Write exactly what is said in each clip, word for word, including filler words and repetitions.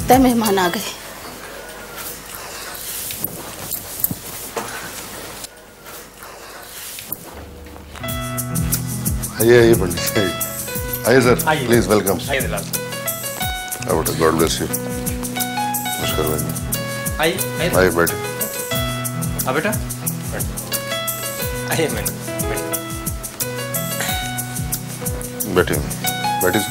लगता है मेहमान आ गए। आइए आइए पंडित जी, आइए sir, please welcome. God bless you. नमस्कार भाई। आइए आइए बैठे। हाँ बेटा आइए मैडम बैठे बैठे।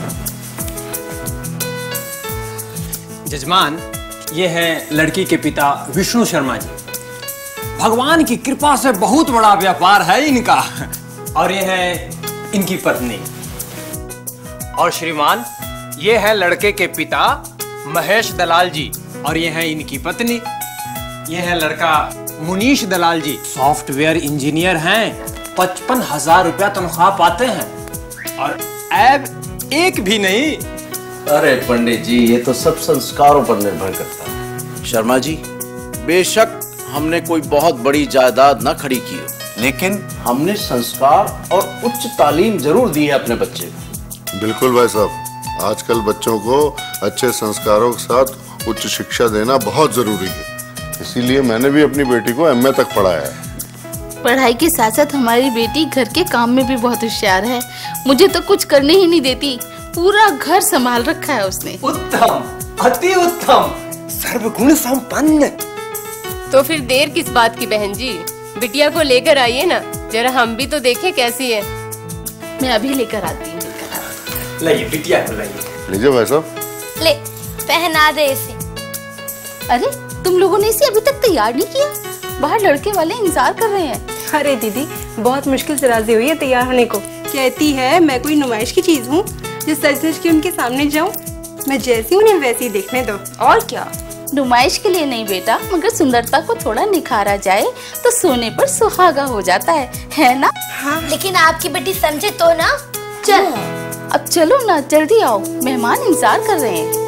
जजमान, ये है लड़की के पिता विष्णु शर्मा जी। भगवान की कृपा से बहुत बड़ा व्यापार है इनका। और ये है इनकी पत्नी। और श्रीमान, ये है लड़के के पिता महेश दलाल जी। और ये है इनकी पत्नी। ये है लड़का मुनीश दलाल जी, सॉफ्टवेयर इंजीनियर हैं। पचपन हजार रुपया तनख्वाह पाते हैं और ऐब एक भी नहीं। अरे पंडित जी, ये तो सब संस्कारों पर निर्भर करता है। शर्मा जी, बेशक हमने कोई बहुत बड़ी जायदाद न खड़ी की हो, लेकिन हमने संस्कार और उच्च तालीम जरूर दी है अपने बच्चे को। बिल्कुल भाई साहब, आजकल बच्चों को अच्छे संस्कारों के साथ उच्च शिक्षा देना बहुत जरूरी है। इसीलिए मैंने भी अपनी बेटी को एम ए तक पढ़ाया है। पढ़ाई के साथ साथ हमारी बेटी घर के काम में भी बहुत होशियार है। मुझे तो कुछ करने ही नहीं देती, पूरा घर संभाल रखा है उसने। उत्तम, अति उत्तम, सर्वगुण संपन्न। तो फिर देर किस बात की बहन जी, बिटिया को लेकर आइए ना, जरा हम भी तो देखें कैसी है। मैं अभी लेकर आती हूँ। लाइए बिटिया को लाइए। लीजिए भाई साहब। ले पहना दे इसे। अरे तुम लोगों ने इसे अभी तक तैयार नहीं किया? बाहर लड़के वाले इंतजार कर रहे हैं। अरे दीदी, बहुत मुश्किल से राजी हुई है तैयार होने को। कहती है मैं कोई नुमाइश की चीज हूँ जो सच सच के उनके सामने जाऊँ। मैं जैसी उन्हें वैसी ही देखने दो। और क्या, नुमाइश के लिए नहीं बेटा, मगर सुंदरता को थोड़ा निखारा जाए तो सोने पर सुहागा हो जाता है, है ना? हाँ। लेकिन आपकी बेटी समझे तो ना। चल अब चलो ना, जल्दी आओ, मेहमान इंतजार कर रहे हैं।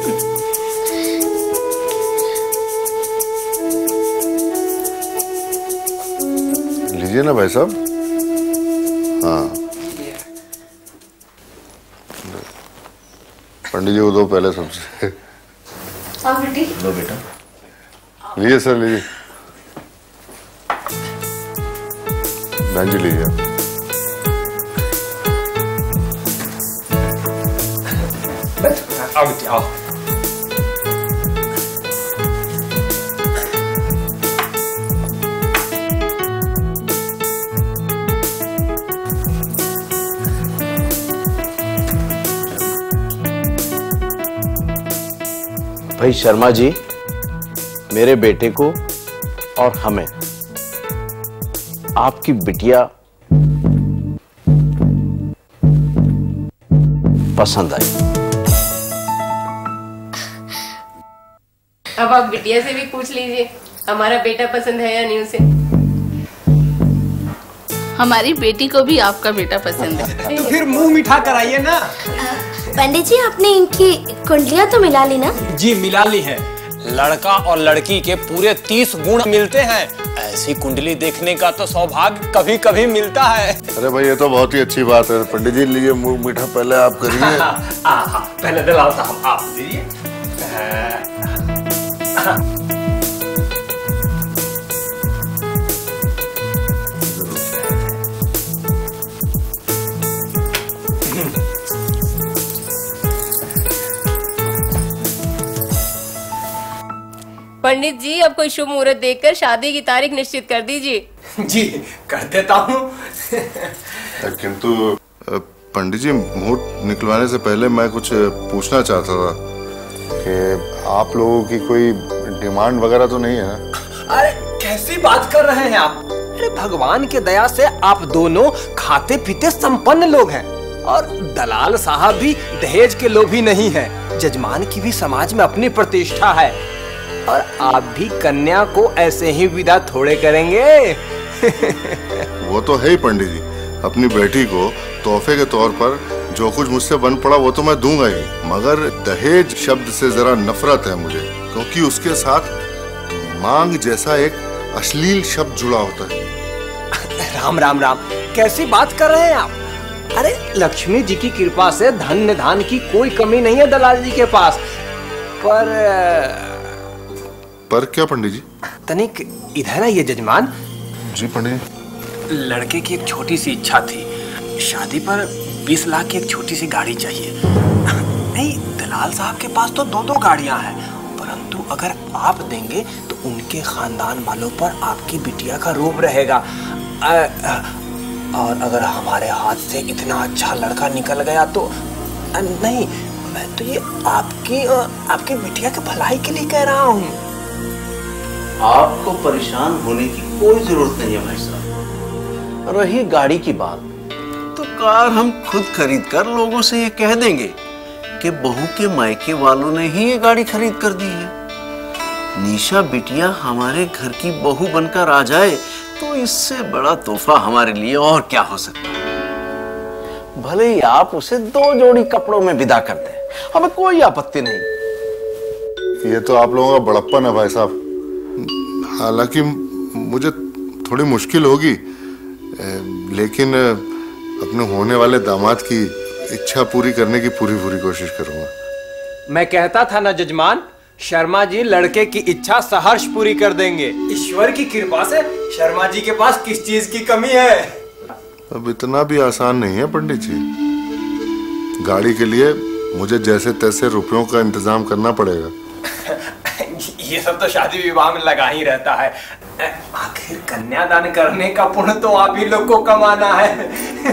लीजिए ना भाई साहब। हाँ, पंडित जी को दो पहले सबसे। लो बेटा। लीजिए सर, लीजिए। बहन जी लीजिए। आओ बेटी आओ। भाई शर्मा जी, मेरे बेटे को और हमें आपकी बिटिया पसंद आई। अब आप बिटिया से भी पूछ लीजिए हमारा बेटा पसंद है या नहीं उसे। हमारी बेटी को भी आपका बेटा पसंद है। तो फिर मुंह मिठा कराइए ना। पंडित जी, आपने इनकी कुंडलियां तो मिला ली ना? जी मिला ली है। लड़का और लड़की के पूरे तीस गुण मिलते हैं। ऐसी कुंडली देखने का तो सौभाग्य कभी कभी मिलता है। अरे भाई, ये तो बहुत ही अच्छी बात है। पंडित जी लीजिए, मुंह मीठा पहले आप करिए। हाँ, हाँ, हाँ, पहले दलाल साहब आप दीजिए। पंडित जी, अब कोई शुभ मुहूर्त देखकर शादी की तारीख निश्चित कर दीजिए। जी कर देता हूँ। किंतु पंडित जी, मुहूर्त निकलवाने से पहले मैं कुछ पूछना चाहता था कि आप लोगों की कोई डिमांड वगैरह तो नहीं है ना? अरे कैसी बात कर रहे हैं आप? अरे भगवान के दया से आप दोनों खाते पीते संपन्न लोग हैं और दलाल साहब भी दहेज के लोभी नहीं है। जजमान की भी समाज में अपनी प्रतिष्ठा है और आप भी कन्या को ऐसे ही विदा थोड़े करेंगे। वो तो है ही पंडित जी। अपनी बेटी को तोहफे के तौर पर जो कुछ मुझसे बन पड़ा वो तो मैं दूंगा ही, मगर दहेज शब्द से जरा नफरत है मुझे, क्योंकि उसके साथ मांग जैसा एक अश्लील शब्द जुड़ा होता है। राम राम राम, कैसी बात कर रहे हैं आप? अरे लक्ष्मी जी की कृपा से धन्य धान की कोई कमी नहीं है दलाल जी के पास। पर पर क्या पंडित जी? तनिक इधर आइए जजमान। जी पंडित जी। लड़के की एक छोटी सी इच्छा थी, शादी पर बीस लाख की एक छोटी सी गाड़ी चाहिए। नहीं, दलाल साहब के पास तो दो दो गाड़ियां हैं, परंतु अगर आप देंगे तो उनके खानदान वालों पर आपकी बिटिया का रूप रहेगा। आ, आ, और अगर हमारे हाथ से इतना अच्छा लड़का निकल गया तो आ, नहीं, मैं तो ये आपकी आपकी बिटिया के भलाई के लिए कह रहा हूँ। आपको परेशान होने की कोई जरूरत नहीं है भाई साहब। रही गाड़ी की बात, तो कार हम खुद खरीद कर लोगों से ये कह देंगे कि बहू के मायके वालों ने ही ये गाड़ी खरीद कर दी है। निशा बिटिया हमारे घर की बहू बनकर आ जाए तो इससे बड़ा तोहफा हमारे लिए और क्या हो सकता है। भले ही आप उसे दो जोड़ी कपड़ों में विदा कर दें, हमें कोई आपत्ति नहीं। ये तो आप लोगों का बड़प्पन है भाई साहब। हालांकि मुझे थोड़ी मुश्किल होगी, लेकिन अपने होने वाले दामाद की इच्छा पूरी करने की पूरी पूरी कोशिश करूंगा। मैं कहता था ना जजमान, शर्मा जी लड़के की इच्छा सहर्ष पूरी कर देंगे। ईश्वर की कृपा से शर्मा जी के पास किस चीज की कमी है? अब इतना भी आसान नहीं है पंडित जी। गाड़ी के लिए मुझे जैसे तैसे रुपयों का इंतजाम करना पड़ेगा। ये सब तो शादी विवाह में लगा ही रहता है। आखिर कन्यादान करने का पुण्य तो आप ही लोग को कमाना है।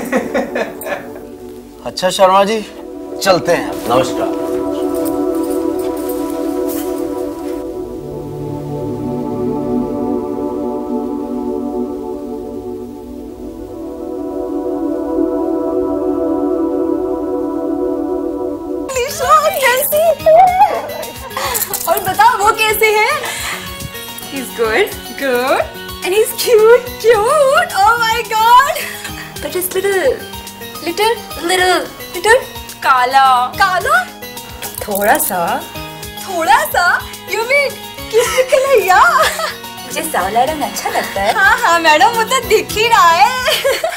अच्छा शर्मा जी, चलते हैं। नमस्कार। और बता वो कैसे है? He's good, good, and he's cute, cute. Oh my God! But it's little, Little, little. little काला, काला? थोड़ा सा, थोड़ा सा? You mean किस कलैया? मुझे सांवला रंग अच्छा लगता है। हाँ हाँ मैडम, वो तो दिख ही रहा है।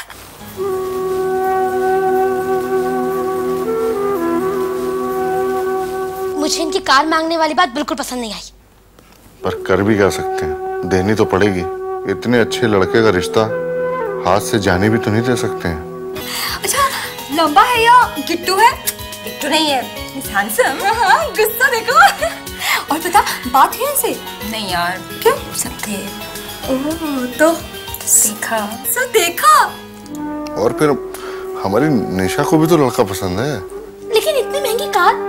मुझे इनकी कार मांगने वाली बात बिल्कुल पसंद नहीं आई। पर कर भी क्या सकते हैं, देनी तो पड़ेगी। इतने अच्छे लड़के का रिश्ता हाथ से जाने भी तो नहीं दे सकते हैं। अच्छा, लंबा है या गिट्टू है? गिट्टू नहीं है, He's handsome। हाँ, गुस्सा देखो। और पता बात है इनसे? नहीं यार। क्यों? सब थे। ओह, तो देखा, सब देखा। और फिर हमारी निशा को भी तो लड़का पसंद है। लेकिन इतनी महंगी कार?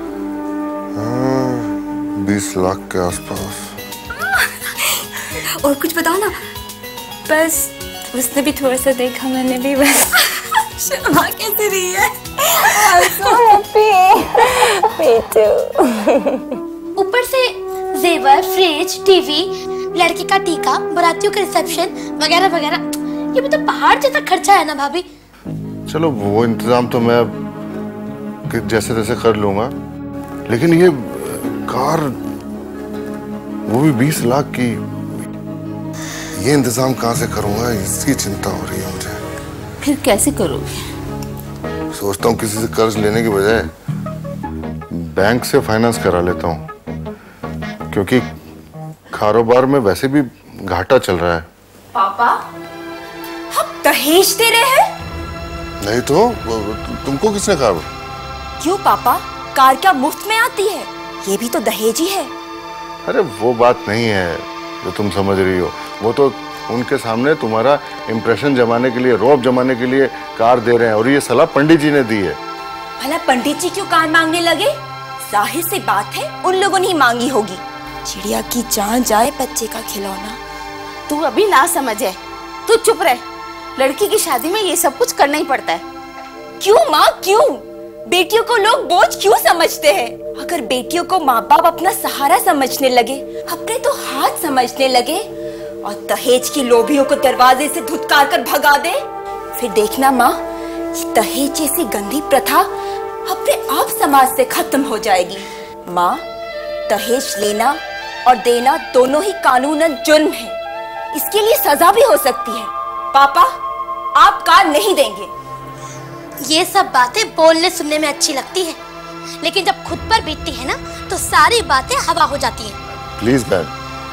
बीस लाख के आसपास। और कुछ बताओ ना। बस उसने भी थोड़ा सा देखा, मैंने भी बस। शर्मा कैसी रही है? ऊपर से जेवर, फ्रिज, टीवी, लड़के का टीका, बारातियों का रिसेप्शन वगैरह वगैरह, ये भी तो पहाड़ जैसा खर्चा है ना भाभी। चलो वो इंतजाम तो मैं जैसे तैसे कर लूंगा, लेकिन ये कार, वो भी बीस लाख की, ये इंतजाम कहाँ से करूंगा, इसकी चिंता हो रही है मुझे। फिर कैसे करोगे? सोचता हूँ किसी से कर्ज लेने की बजाय बैंक से फाइनेंस करा लेता हूँ, क्योंकि कारोबार में वैसे भी घाटा चल रहा है। पापा, हम दहेज दे रहे हैं? नहीं तो तुमको किसने कहा? क्यों पापा, कार क्या मुफ्त में आती है? ये भी तो दहेज ही है। अरे वो बात नहीं है जो तुम समझ रही हो। वो तो उनके सामने तुम्हारा इम्प्रेशन जमाने के लिए, रौब जमाने के लिए कार दे रहे हैं, और ये सलाह पंडित जी ने दी है। भला पंडित जी क्यों कार मांगने लगे? जाहिर सी बात है उन लोगों ने ही मांगी होगी। चिड़िया की जान जाए बच्चे का खिलौना। तू अभी ना समझ है, तू चुप रह। लड़की की शादी में ये सब कुछ करना ही पड़ता है। क्यों माँ, क्यों? बेटियों को लोग बोझ क्यों समझते हैं? अगर बेटियों को माँ बाप अपना सहारा समझने लगे, अपने तो हाथ समझने लगे, और दहेज की लोभियों को दरवाजे से धुतकार कर भगा दे, फिर देखना माँ, दहेज जैसी गंदी प्रथा अपने आप समाज से खत्म हो जाएगी। माँ, दहेज लेना और देना दोनों ही कानूनन जुर्म है। इसके लिए सजा भी हो सकती है। पापा, आप कार नहीं देंगे। ये सब बातें बोलने सुनने में अच्छी लगती है, लेकिन जब खुद पर बीतती है ना तो सारी बातें हवा हो जाती हैं। प्लीज बहन,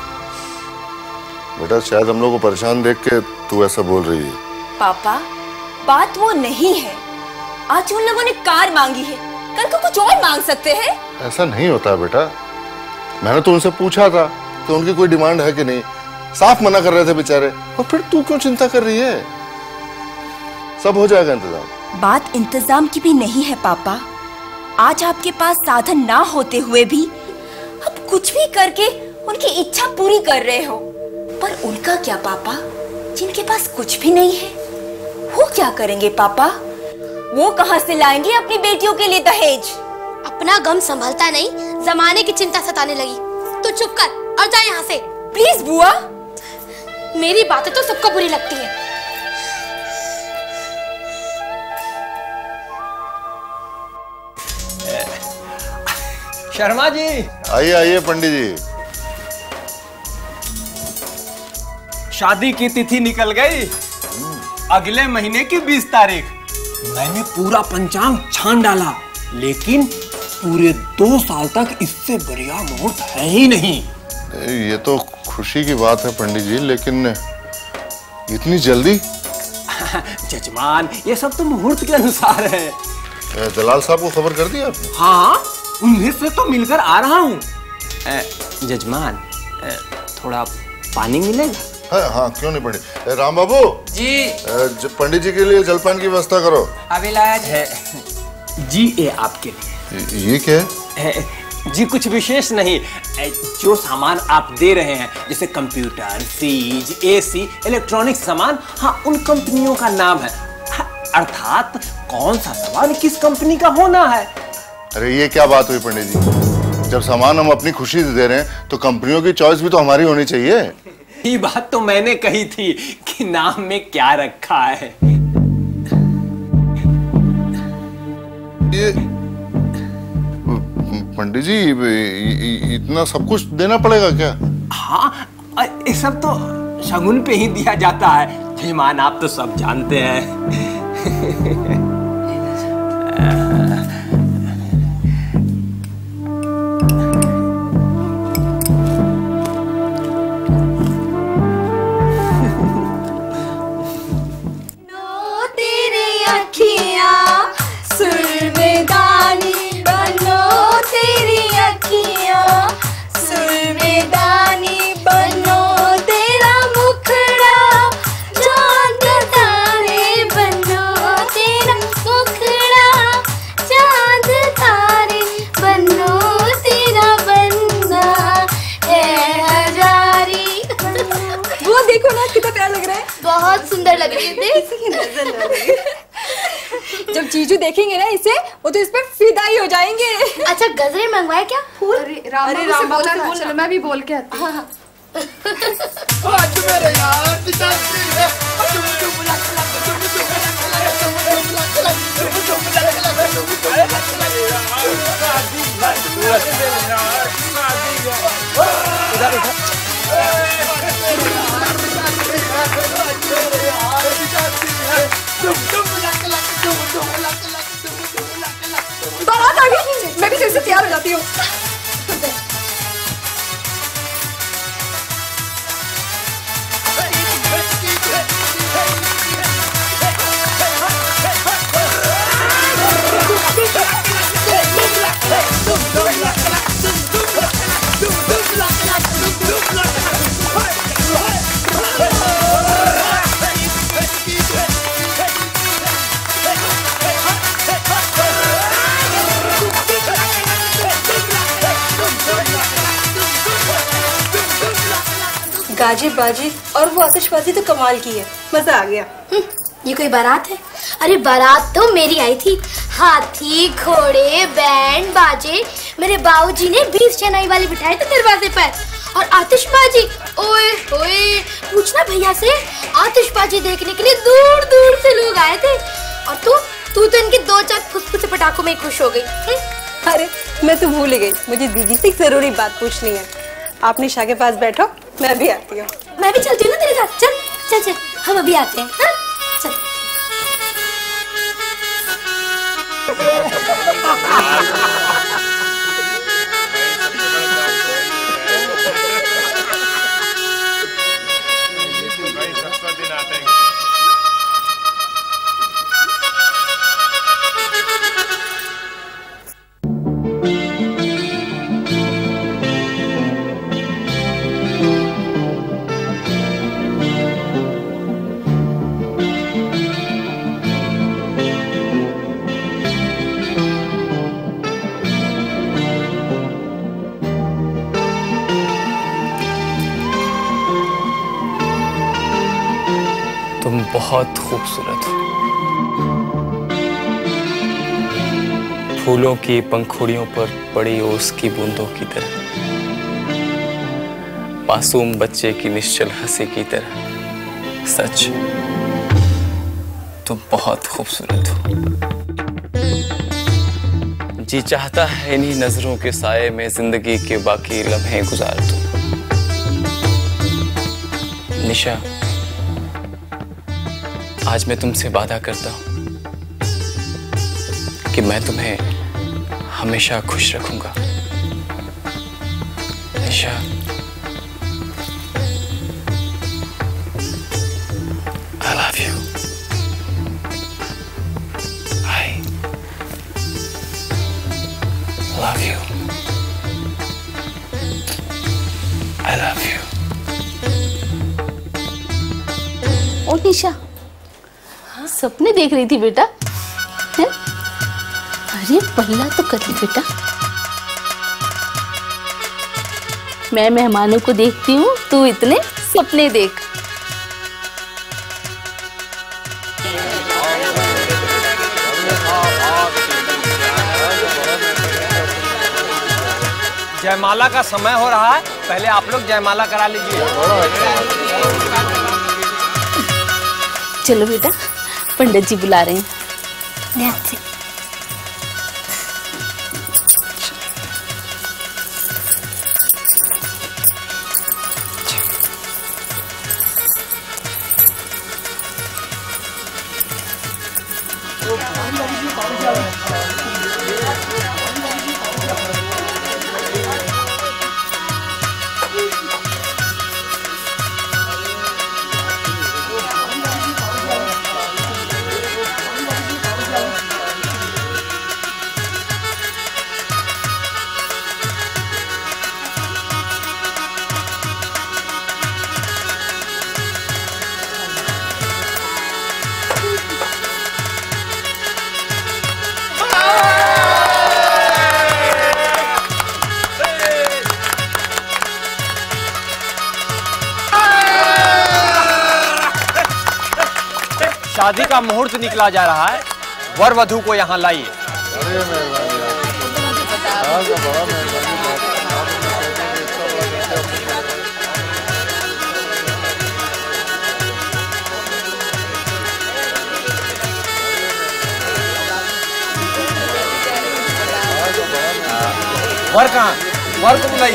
बेटा शायद हम लोग को परेशान देख के तू ऐसा बोल रही है। पापा, बात वो नहीं है। आज उन लोगों ने कार मांगी है, कल को कुछ और मांग सकते हैं। ऐसा नहीं होता बेटा, मैंने तो उनसे पूछा था कि उनकी कोई डिमांड है कि नहीं, साफ मना कर रहे थे बेचारे। और फिर तू क्यों चिंता कर रही है? सब हो जाएगा इंतजाम। बात इंतजाम की भी नहीं है पापा। आज आपके पास साधन ना होते हुए भी आप कुछ भी करके उनकी इच्छा पूरी कर रहे हो। पर उनका क्या पापा, जिनके पास कुछ भी नहीं है वो क्या करेंगे पापा? वो कहाँ से लाएंगे अपनी बेटियों के लिए दहेज? अपना गम संभलता नहीं, जमाने की चिंता सताने लगी। तू चुप कर और जा यहाँ से। प्लीज बुआ। मेरी बातें तो सबको बुरी लगती है। शर्मा जी, आइए आइए पंडित जी। शादी की तिथि निकल गई, अगले महीने की बीस तारीख। मैंने पूरा पंचांग छान डाला, लेकिन पूरे दो साल तक इससे बढ़िया मुहूर्त है ही नहीं। ये तो खुशी की बात है पंडित जी, लेकिन इतनी जल्दी? जजमान, ये सब तो मुहूर्त के अनुसार है। दलाल साहब को खबर कर दी आपने? हाँ, उन्हीं से तो मिलकर आ रहा हूँ। जजमान, थोड़ा पानी मिलेगा? हाँ हाँ, क्यों नहीं पंडित। राम बाबू जी, पंडित जी के लिए जलपान की व्यवस्था करो। अभी लाया है जी। ये आपके लिए। ये क्या है? जी कुछ विशेष नहीं, जो सामान आप दे रहे हैं जैसे कंप्यूटर, फ्रिज, एसी, इलेक्ट्रॉनिक सामान, हाँ उन कंपनियों का नाम है। हाँ, अर्थात कौन सा सामान किस कंपनी का होना है। अरे ये क्या बात हुई पंडित जी, जब सामान हम अपनी खुशी से दे रहे हैं तो कंपनियों की चॉइस भी तो हमारी होनी चाहिए। ये बात तो मैंने कही थी कि नाम में क्या रखा है। ये पंडित जी, इतना सब कुछ देना पड़ेगा क्या? हाँ, ये सब तो शगुन पे ही दिया जाता है। जजमान, आप तो सब जानते हैं। बहुत सुंदर लग रही है। जब जीजू देखेंगे ना इसे, वो तो इस पर फिदा ही हो जाएंगे। अच्छा, गजरे मंगवाए क्या? फूल? अरे राम, अरे राम बोला बोल, चलो मैं भी बोल के आती हूँ। आज मेरे यार बारात आ गई, मैं भी जल्दी से तैयार हो जाती हूँ। गाजी बाजी और वो आतिशबाजी तो कमाल की है, मजा आ गया। ये कोई बारात है? अरे बारात तो मेरी आई थी। हाथी, घोड़े, बैंड बाजे, मेरे बाबूजी ने बीस शहनाई वाले बिठाए थे दरवाजे पर। और आतिशबाजी, ओए ओए, पूछना भैया से, आतिशबाजी देखने के लिए दूर दूर से लोग आए थे। और तू तू तो इनके दो चार फुसफुसे पटाखों में खुश हो गई। अरे मैं तो भूल गई, मुझे दीदी से एक जरूरी बात पूछनी है। आप निशा के पास बैठो, मैं भी आती हूँ। मैं भी चलती हूँ ना तेरे साथ। चल चल चल, हम अभी आते हैं। हाँ? चल। बहुत खूबसूरत हो, फूलों की पंखुड़ियों पर पड़ी ओस की बूंदों की तरह, मासूम बच्चे की निश्चल हंसी की तरह। सच, तुम बहुत खूबसूरत हो। जी चाहता है इन्हीं नजरों के साए में जिंदगी के बाकी लम्हे गुजार दूं। निशा, आज मैं तुमसे वादा करता हूं कि मैं तुम्हें हमेशा खुश रखूंगा। निशा, I love you. I love you. I love you. ओ निशा, सपने देख रही थी बेटा? है? अरे पहला तो करी बेटा। मैं मेहमानों को देखती हूँ, तू इतने सपने देख। जयमाला का समय हो रहा है, पहले आप लोग जयमाला करा लीजिए। चलो बेटा, पंडित जी बुला रहे हैं। शादी का मुहूर्त निकला जा रहा है, वर वधू को यहाँ लाइए। वर कहाँ? वर को बुलाइए।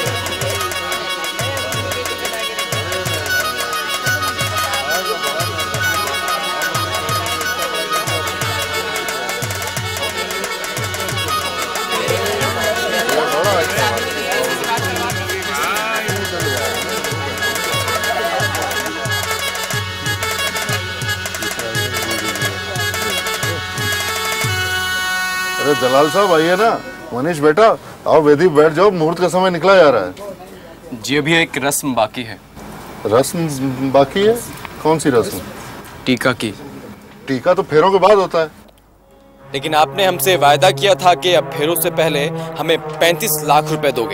अरे दलाल साहब आइए ना। मनीष बेटा आओ, वेदी बैठ जाओ, मुहूर्त का समय निकला जा रहा है। जी अभी एक रस्म बाकी है। रस्म बाकी है? कौन सी रस्म? टीका की। टीका तो फेरों के बाद होता है। लेकिन आपने हमसे वायदा किया था कि अब फेरों से पहले हमें पैंतीस लाख रुपए दोगे।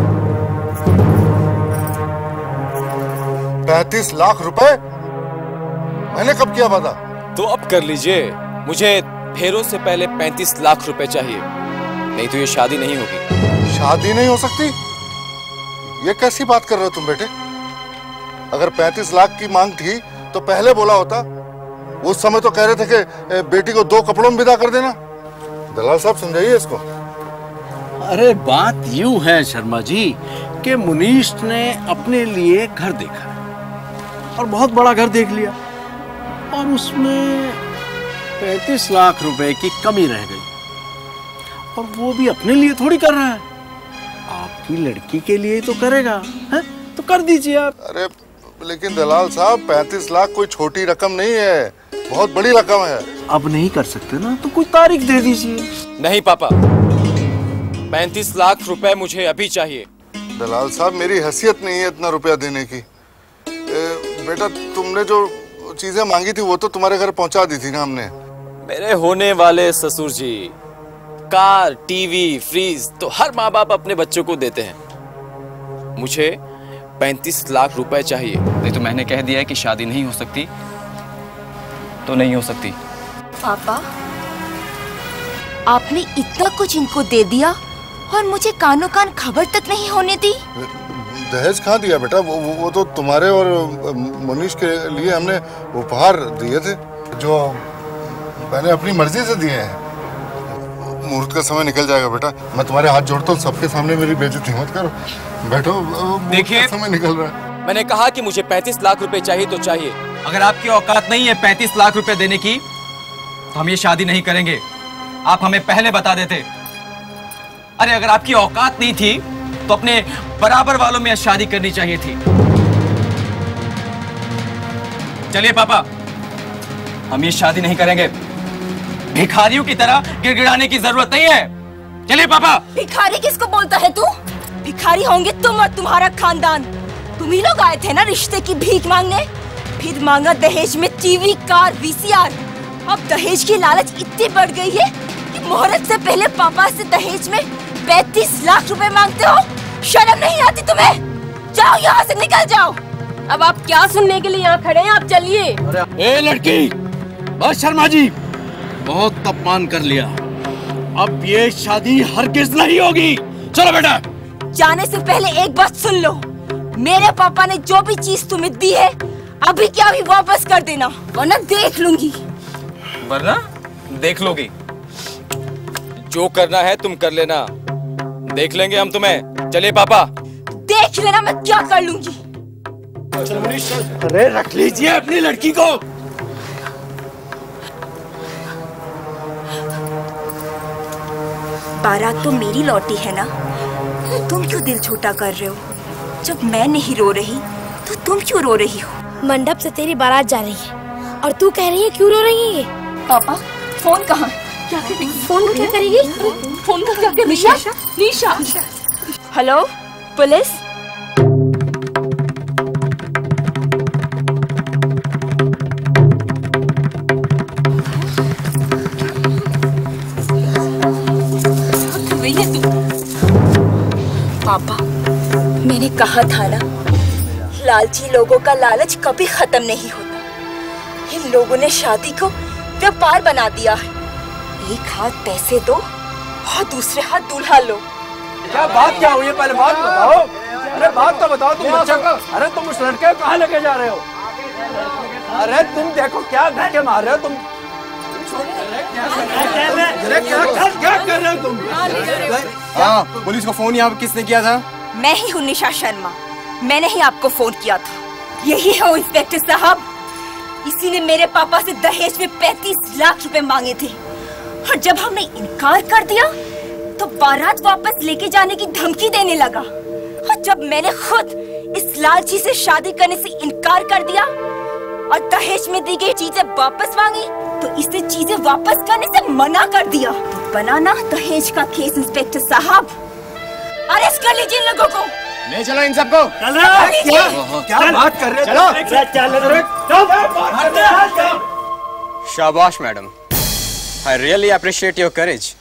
पैंतीस लाख रुपए? मैंने कब किया वादा? तो अब कर लीजिए, मुझे फेरों से पहले पैंतीस लाख रुपए चाहिए, नहीं तो ये शादी नहीं होगी। शादी नहीं हो सकती? ये कैसी बात कर रहे हो तुम बेटे? अगर पैंतीस लाख की मांग थी तो पहले बोला होता। उस समय तो कह रहे थे कि बेटी को दो कपड़ों में विदा कर देना। दलाल साहब समझाइए इसको। अरे बात यूं है शर्मा जी कि मुनीष ने अपने लिए घर देखा और बहुत बड़ा घर देख लिया और उसमें पैंतीस लाख रुपए की कमी रह गई, और वो भी अपने लिए थोड़ी कर रहा है, आपकी लड़की के लिए तो करेगा है? तो कर दीजिए आप। अरे लेकिन दलाल साहब पैंतीस लाख कोई छोटी रकम नहीं है, बहुत बड़ी रकम है। अब नहीं कर सकते ना तो कोई तारीख दे दीजिए। नहीं पापा, पैंतीस लाख रुपए मुझे अभी चाहिए। दलाल साहब मेरी हैसियत नहीं है इतना रुपया देने की। ए, बेटा तुमने जो चीजें मांगी थी वो तो तुम्हारे घर पहुंचा दी थी ना हमने। मेरे होने वाले ससुर जी कार, टीवी, फ्रीज तो हर माँ बाप अपने बच्चों को देते हैं। मुझे पैंतीस लाख रुपए चाहिए, नहीं तो मैंने कह दिया है कि शादी नहीं हो सकती। तो नहीं हो सकती। पापा, आपने इतना कुछ इनको दे दिया और मुझे कानों कान खबर तक नहीं होने दी। दहेज कहाँ दिया बेटा? वो, वो वो तो तुम्हारे और मनीष के लिए हमने उपहार दिए थे, जो मैंने अपनी मर्जी से दिए हैं। मुहूर्त का समय निकल जाएगा बेटा, मैं तुम्हारे हाथ जोड़ता हूँ, सबके सामने मेरी बेइज्जती मत करो। बैठो, देखिए समय निकल रहा है। मैंने कहा कि मुझे पैंतीस लाख रुपए चाहिए तो चाहिए। अगर आपकी औकात नहीं है पैंतीस लाख रुपए देने की तो हम ये शादी नहीं करेंगे। आप हमें पहले बता देते। अरे अगर आपकी औकात नहीं थी तो अपने बराबर वालों में शादी करनी चाहिए थी। चलिए पापा, हम ये शादी नहीं करेंगे। भिखारियों की तरह गिड़गिड़ाने की जरूरत नहीं है। चलिए पापा। भिखारी किसको बोलता है तू? भिखारी होंगे तुम और तुम्हारा खानदान। तुम ही लोग आए थे ना रिश्ते की भीख मांगने, फिर मांगा दहेज में टीवी, कार, वीसीआर। अब दहेज की लालच इतनी बढ़ गई है कि मुहूर्त से पहले पापा से दहेज में पैंतीस लाख रुपए मांगते हो। शर्म नहीं आती तुम्हें? जाओ यहाँ से, निकल जाओ। अब आप क्या सुनने के लिए यहाँ खड़े हैं? आप चलिए। ए लड़की, बस शर्मा जी, बहुत अपमान कर लिया। अब ये शादी हरगिज नहीं होगी। चलो बेटा। जाने से पहले एक बात सुन लो, मेरे पापा ने जो भी चीज तुम्हें दी है अभी क्या अभी वापस कर देना, वरना देख लूंगी। वरना देख लोगी? जो करना है तुम कर लेना, देख लेंगे हम तुम्हें। चलिए पापा। देख लेना मैं क्या कर लूंगी। अरे रख लीजिए अपनी लड़की को। बारात तो मेरी लौटी है ना, तुम क्यों दिल छोटा कर रहे हो? जब मैं नहीं रो रही तो तुम क्यों रो रही हो? मंडप से तेरी बारात जा रही है और तू कह रही है क्यों रो रही है? पापा, फोन कहाँ? क्या करेगी? फोन क्या करेगी? फोन का क्या करेगी? निशा, निशा। Hello, police? पापा, मैंने कहा था ना, लालची लोगों का लालच कभी खत्म नहीं होता। इन लोगों ने शादी को व्यापार बना दिया है। एक हाथ पैसे दो और दूसरे हाथ दूल्हा लो। क्या बात क्या हुई है? पहले बात बताओ। अरे बात तो बताओ तुम बच्चे को। अरे तुम उस लड़के को कहाँ लेके जा रहे हो? अरे तुम देखो क्या धक्के मार रहे हो तुम। अरे क्या क्या कर रहे हो तुम? हाँ, पुलिस को फोन यहाँ किसने किया था? मैं ही हूँ निशा शर्मा। मैंने ही आपको फोन किया था। यही है इंस्पेक्टर साहब, इसी ने मेरे पापा से दहेज में पैंतीस लाख रुपए मांगे थे और जब हमने इनकार कर दिया तो बारात वापस लेके जाने की धमकी देने लगा। और जब मैंने खुद इस लालची से शादी करने से इनकार कर दिया और दहेज में दी गई चीजें वापस मांगी तो इसने चीजें वापस करने से मना कर दिया। तो बनाना दहेज का केस इंस्पेक्टर साहब, अरेस्ट कर लीजिए इन लोगों को। ले चलो इन सबको। चल रहे क्या क्या बात कर रहे हो? चलो। शाबाश madam, I really appreciate your courage.